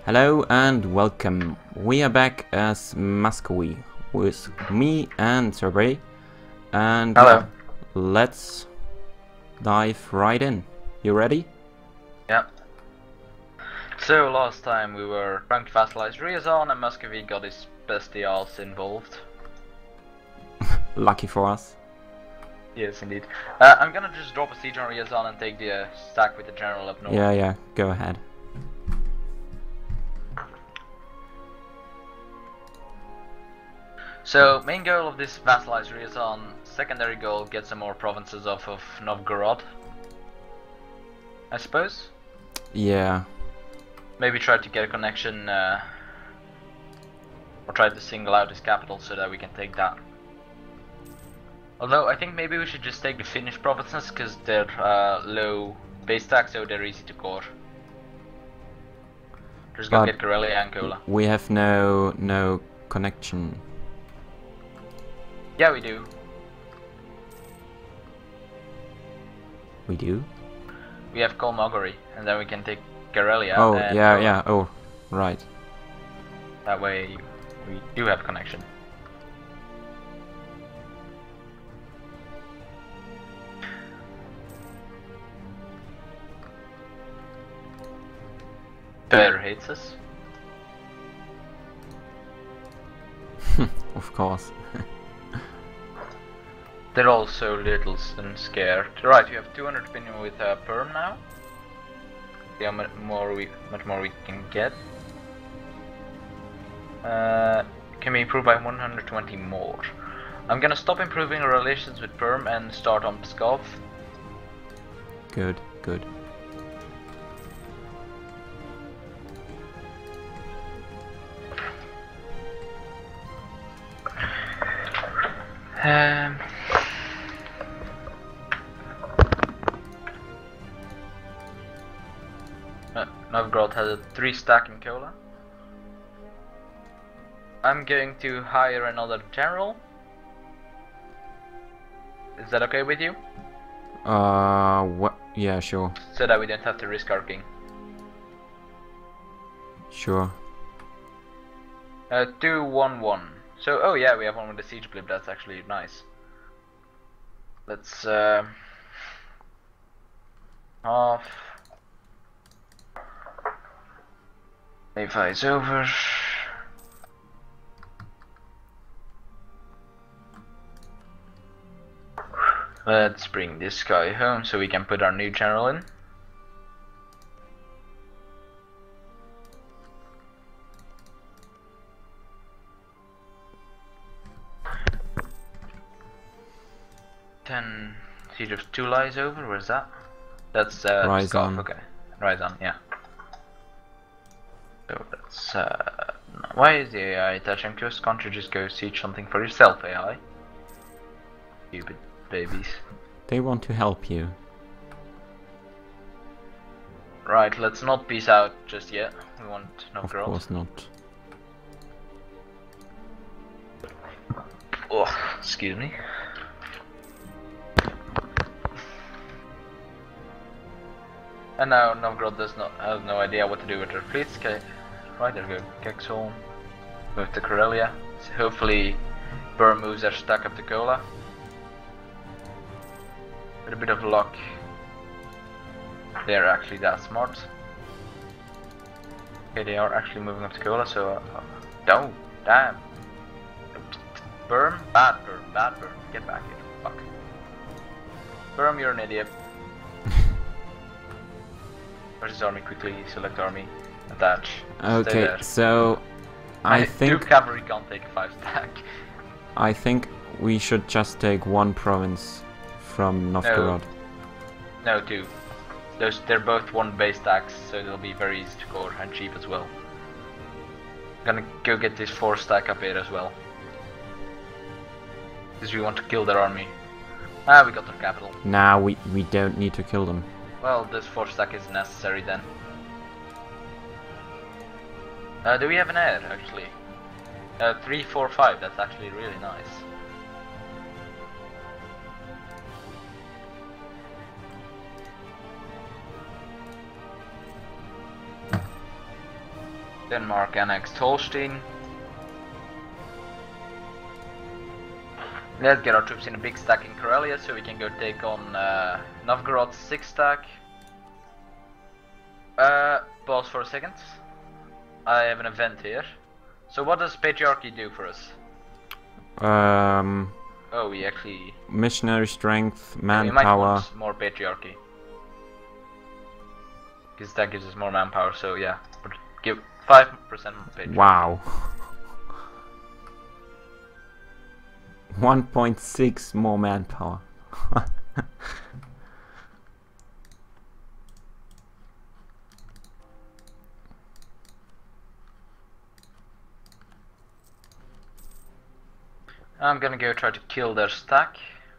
Hello and welcome. We are back as Muscovy with me and Survey. And Hello. yeah, let's dive right in. You ready? Yeah. So last time we were trying to vassalize Riazan and Muscovy got his bestials involved. Lucky for us. Yes, indeed. I'm gonna just drop a siege on Riazan and take the stack with the general up north. Yeah, go ahead. So, main goal of this vassalize Riazan, secondary goal, get some more provinces off of Novgorod. I suppose? Yeah. Maybe try to get a connection, or try to single out his capital so that we can take that. Although, I think maybe we should just take the Finnish provinces, because they're low base tax, so they're easy to core. Just go get Karelia and Kola. We have no connection. Yeah, we do. We do? We have Kolmogory, and then we can take Karelia. Oh, and yeah. Oh, right. That way, we do have connection. Bear hates us. Of course. They're all so little and scared. Right, you have 200 opinion with Perm now. See how much more we can get. Can be improved by 120 more. I'm gonna stop improving our relations with Perm and start on Pskov. Good. Novgorod has a 3 stack in Kola. I'm going to hire another general. Is that okay with you? What? Yeah, sure. So that we don't have to risk our king. Sure. 2-1-1. So, oh yeah, we have one with the siege blip. That's actually nice. Let's half. Levi is over. Let's bring this guy home so we can put our new general in. Then siege of Tula is over. Where's that? That's Ryazan. Okay, Ryazan, yeah. So that's why is the AI attaching to us? Can't you just go siege something for yourself, AI? Stupid babies. They want to help you. Right, let's not peace out just yet. We want Novgorod. Of course not. Oh, excuse me. And now Novgorod has no idea what to do with their fleets. Okay, right, there we go. Kexholm. Move to Karelia. So hopefully Burr moves their stack up to Kola. With a bit of luck, they're actually that smart. Okay, they are actually moving up to Kola, so don't, damn. Burm? Bad Burm. Get back here, fuck. Burm, you're an idiot. Where's his army? Quickly select army, attach. Okay, so I think 2 cavalry can't take a 5 stack. I think we should just take one province from Novgorod. No, 2. They're both 1 base stacks, so they'll be very easy to core and cheap as well. I'm gonna go get this 4 stack up here as well. Because we want to kill their army. Ah, we got their capital. Nah, we don't need to kill them. Well, this 4 stack is necessary then. Do we have an heir actually? 3, 4, 5, that's actually really nice. Denmark annexed Holstein. Let's get our troops in a big stack in Karelia so we can go take on Novgorod's 6 stack. Pause for a second. I have an event here. So what does Patriarchy do for us? Oh, we actually... Missionary strength, we might manpower. want more Patriarchy. Because that gives us more manpower, so yeah. But give 5% more Patriarchy. Wow. 1.6 more manpower. I'm gonna go try to kill their stack.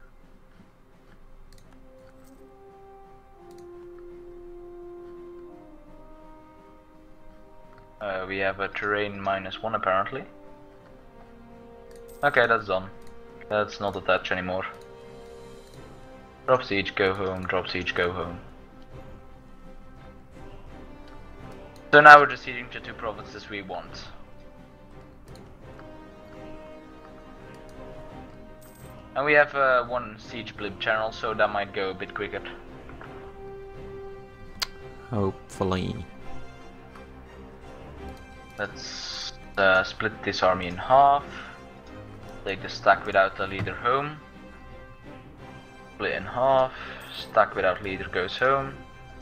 We have a terrain -1 apparently. Okay, that's done. That's not attached anymore. Drop siege, go home, drop siege, go home. So now we're just sieging the 2 provinces we want. And we have 1 siege blip channel, so that might go a bit quicker. Hopefully. Let's split this army in half. Take the stack without the leader home. Split in half. Stack without leader goes home.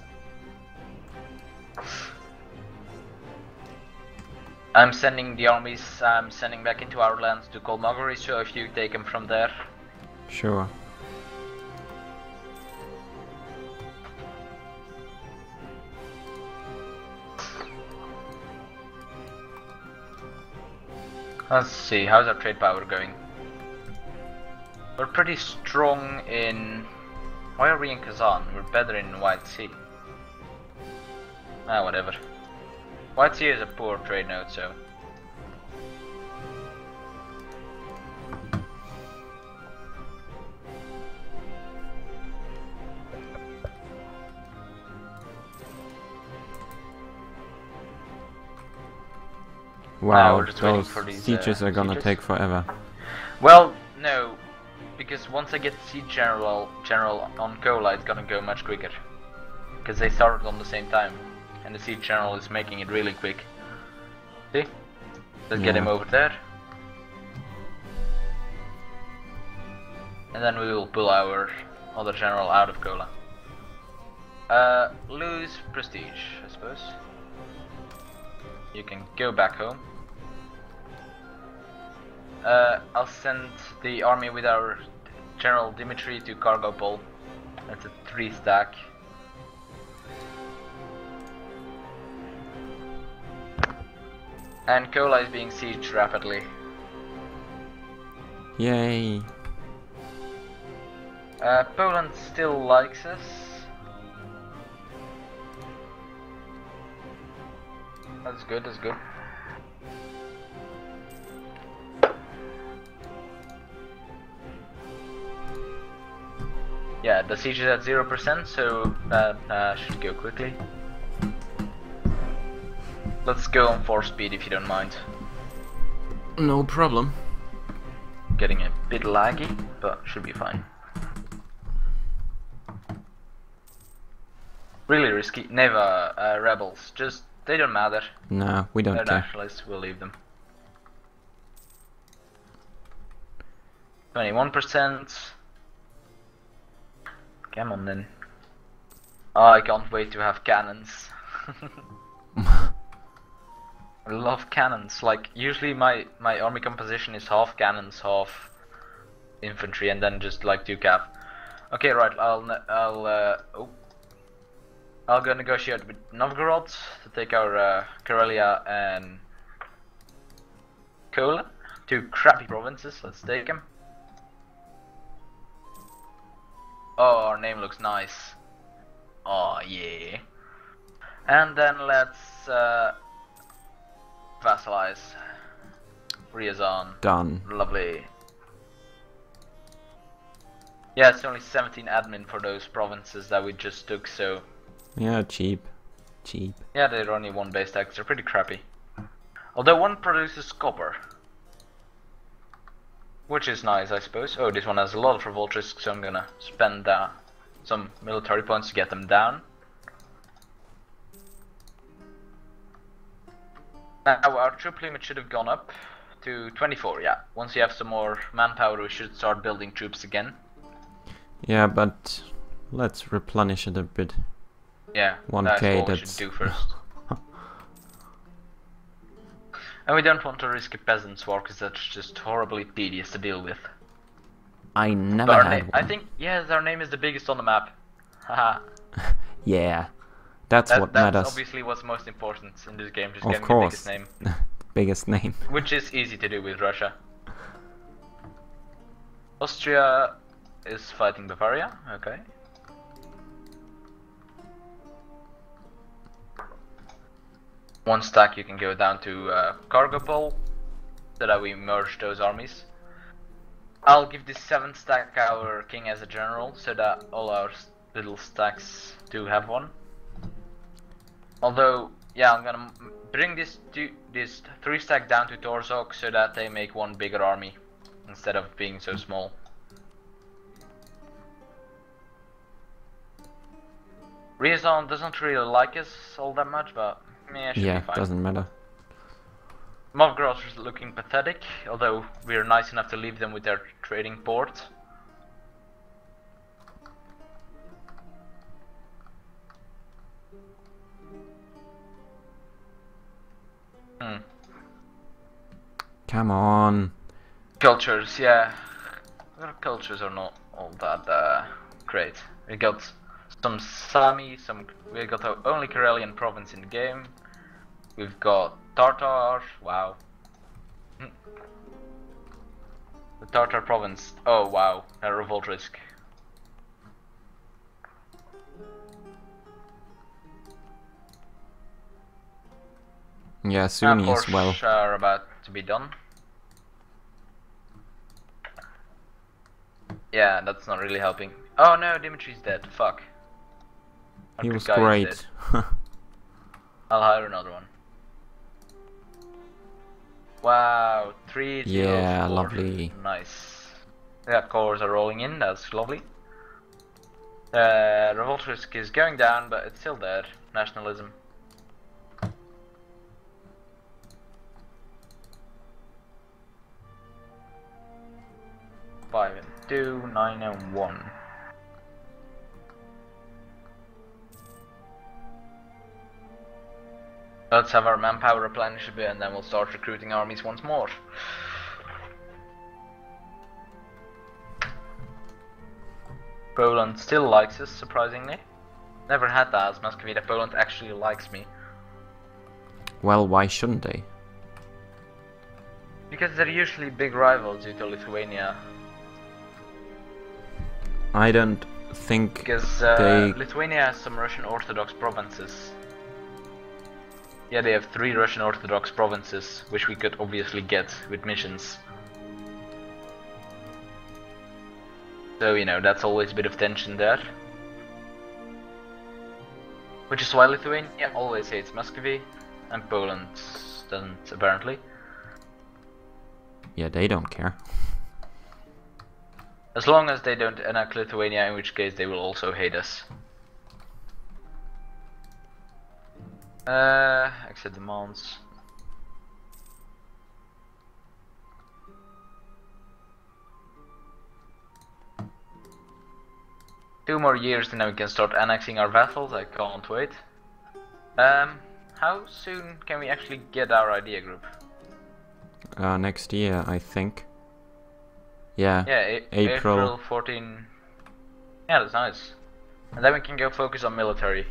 I'm sending the armies I'm sending back into our lands to Kolmogorov, so if you take them from there. Sure. Let's see, how's our trade power going? We're pretty strong in... Why are we in Kazan? We're better in White Sea. Ah, whatever. White Sea is a poor trade node, so... Wow, we're just waiting those for these, sieges are gonna sieges. take forever. Well, no, because once I get siege general on Kola, it's gonna go much quicker. Because they started on the same time, and the siege general is making it really quick. See? Let's get him over there. And then we will pull our other general out of Kola. Lose prestige, I suppose. You can go back home. I'll send the army with our General Dimitri to Kargopol. That's a 3 stack. And Kola is being sieged rapidly. Yay. Poland still likes us. That's good, that's good. Yeah, the siege is at 0%, so that should go quickly. Let's go on 4 speed if you don't mind. No problem. Getting a bit laggy, but should be fine. Really risky. Neva rebels, just they don't matter. No, we don't They're care. nationalists, we'll leave them. 21%. Come on then. Oh, I can't wait to have cannons. I love cannons. Like usually my army composition is half cannons, half infantry, and then just like 2 cav. Okay, right. I'll go negotiate with Novgorod to take our Karelia and Kola, 2 crappy provinces. Let's take them. Oh, our name looks nice. Oh yeah. And then let's vassalize Ryazan. Done. Lovely. Yeah, it's only 17 admin for those provinces that we just took, so... Yeah, cheap. Cheap. Yeah, they're only 1 base tax, they're pretty crappy. Although one produces copper. Which is nice, I suppose. Oh, this one has a lot of revolt risk, so I'm gonna spend some military points to get them down. Now our troop limit should have gone up to 24, yeah. Once you have some more manpower, we should start building troops again. Yeah, but let's replenish it a bit. Yeah, 1k, that's what we should do first. And we don't want to risk a peasants' war, because that's just horribly tedious to deal with. I never had one. I think, yes, our name is the biggest on the map. Haha. Yeah, that's what matters. That's obviously what's most important in this game, just of getting course. the biggest name. Biggest name. Which is easy to do with Russia. Austria is fighting Bavaria, okay. One stack you can go down to Kargopol, so that we merge those armies. I'll give this 7th stack our king as a general, so that all our little stacks do have one. Although, yeah, I'm gonna bring this 3 stack down to Torzhok, so that they make one bigger army, instead of being so small. Ryazan doesn't really like us all that much, but yeah, doesn't matter. Novgorod is looking pathetic, although we're nice enough to leave them with their trading port. Come on. Cultures, yeah. Our cultures are not all that great. We got some Sami, we got the only Karelian province in the game. We've got Tartar, wow. The Tartar province, oh wow, a revolt risk. Yeah, Sunni as well. Are about to be done. Yeah, that's not really helping. Oh no, Dimitri's dead, fuck. He was great. I'll hire another one. Wow, 3 yeah, 4. lovely. Nice. Yeah, cores are rolling in, that's lovely. Revolt risk is going down, but it's still there. Nationalism. Five and 2, 9 and 1. Let's have our manpower replenish a bit and then we'll start recruiting armies once more. Poland still likes us, surprisingly. Never had that as Muscovy, that Poland actually likes me. Well, why shouldn't they? Because they're usually big rivals due to Lithuania. I don't think because they... Lithuania has some Russian Orthodox provinces. Yeah, they have 3 Russian Orthodox provinces, which we could obviously get with missions. So, you know, that's always a bit of tension there. Which is why Lithuania always hates Muscovy, and Poland doesn't, apparently. Yeah, they don't care. As long as they don't annex Lithuania, in which case they will also hate us. Exit demands. Two more years and then we can start annexing our vassals, I can't wait. How soon can we actually get our idea group? Next year, I think. Yeah, yeah, April 14. Yeah, that's nice. And then we can go focus on military.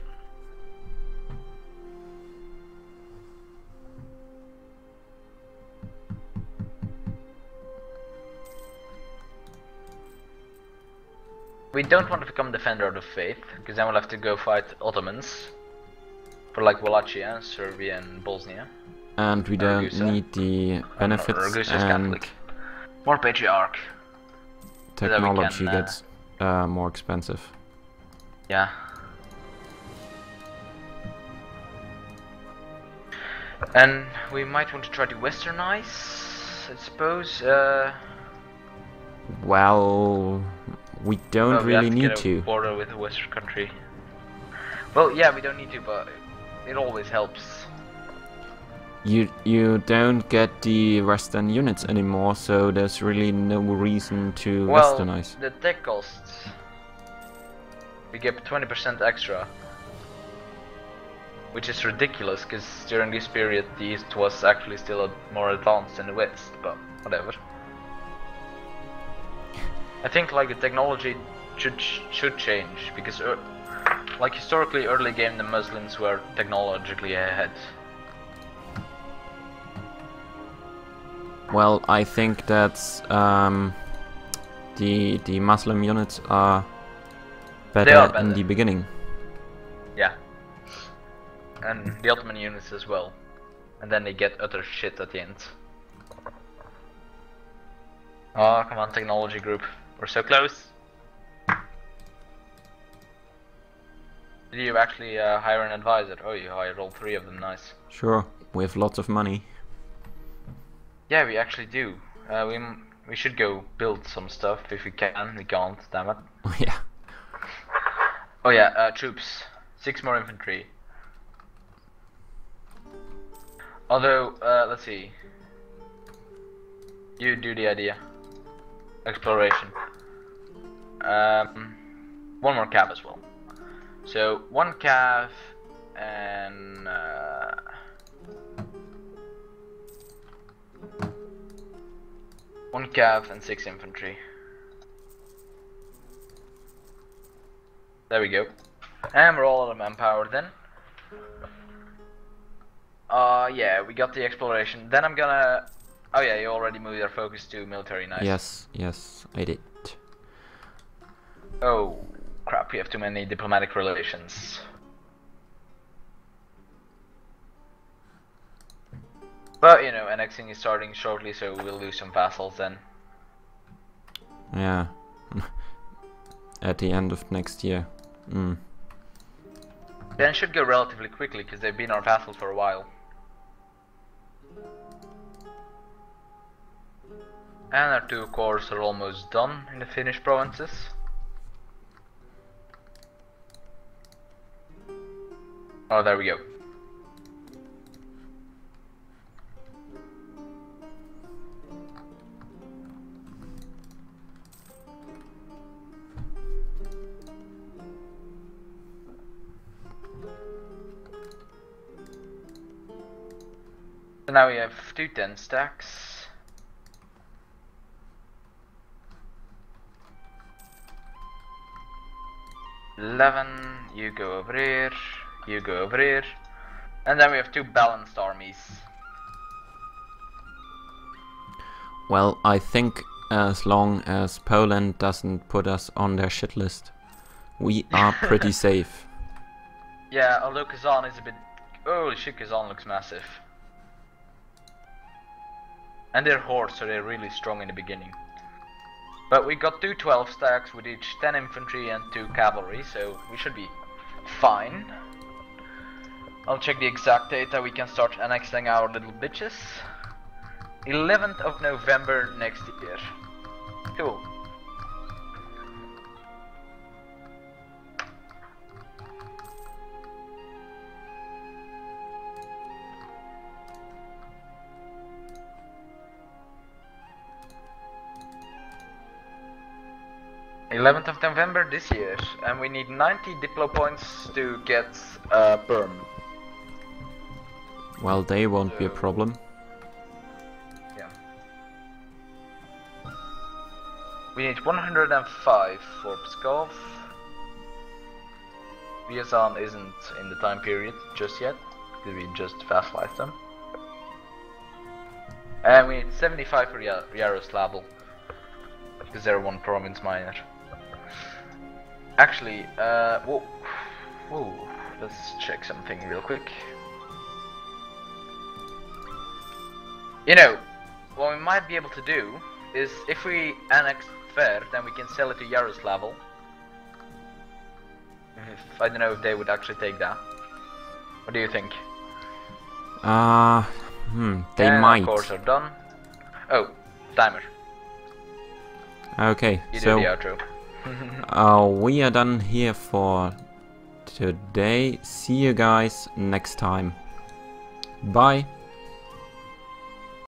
We don't want to become Defender of the Faith, because then we'll have to go fight Ottomans. For like Wallachia, Serbia and Bosnia. And we don't need the benefits and Catholic. More patriarch. Technology gets more expensive. Yeah. And we might want to try to westernize, I suppose. Well, we don't Well, we have really to need get a to. border with a western country. Well, yeah, we don't need to, but it always helps. You don't get the Western units anymore, so there's really no reason to Well, westernize. the tech costs. We get 20% extra. Which is ridiculous, because during this period the East was actually still more advanced than the West, but whatever. I think like the technology should change, because like historically early game the Muslims were technologically ahead. Well, I think that's the Muslim units are better in the beginning. Yeah. And the Ottoman units as well. And then they get utter shit at the end. Oh, come on, technology group. We're so close. Did you actually hire an advisor? Oh, you hired all 3 of them, nice. Sure, with lots of money. Yeah, we actually do. We should go build some stuff if we can. We can't, damn it. Oh yeah. Oh yeah, troops. 6 more infantry. Although, let's see. You do the idea. Exploration. 1 more cav as well. So 1 cav and 1 cav and 6 infantry. There we go. And we're all out of manpower then. Yeah, we got the exploration. Then I'm gonna... Oh yeah, you already moved your focus to military, nice. Yes, I did. Oh, crap, we have too many diplomatic relations. But, you know, annexing is starting shortly, so we'll lose some vassals then. Yeah. At the end of next year. Then it should go relatively quickly, because they've been our vassals for a while. And our 2 corps are almost done in the Finnish provinces. Oh, there we go. So now we have 2 10 stacks. You go over here, you go over here, and then we have 2 balanced armies. Well, I think as long as Poland doesn't put us on their shit list, we are pretty safe. Yeah, although Kazan is a bit... Holy shit, Kazan looks massive. And they're hordes, so they're really strong in the beginning. But we got 2 12 stacks with each 10 infantry and 2 cavalry, so we should be fine. I'll check the exact date that we can start annexing our little bitches. 11th of November next year. Cool. th of November this year, and we need 90 diplo points to get Perm. Well, they won't be a problem. Yeah. We need 105 for Pskov. Ryazan isn't in the time period just yet, because we just vassalized them. And we need 75 for Yaroslavl, because they're 1 province minor. Actually, whoa, let's check something real quick. You know, what we might be able to do is, if we annex Tver, then we can sell it to Yaroslavl. I don't know if they would actually take that. What do you think? They and might. of course are done. Oh, timer. Okay, You so do the outro. we are done here for today. See you guys next time. Bye.